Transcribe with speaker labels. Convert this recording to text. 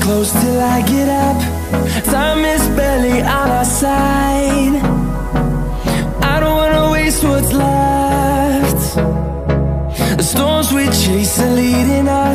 Speaker 1: close till I get up. Time is barely on our side. I don't wanna waste what's left. The storms we chase are leading us.